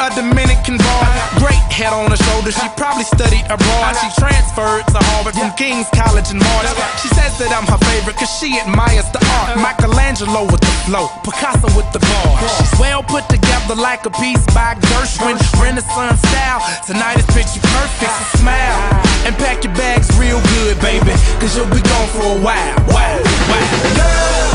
a Dominican bar. Great head on her shoulder, she probably studied abroad. She transferred to Harvard from King's College in March. She says that I'm her favorite cause she admires the art. Michelangelo with the flow, Picasso with the bar. She's well put together like a piece by Gershwin, Renaissance style. Tonight is picture perfect, so smile and pack your bags real good, baby, cause you'll be gone for a while. Wow, wow.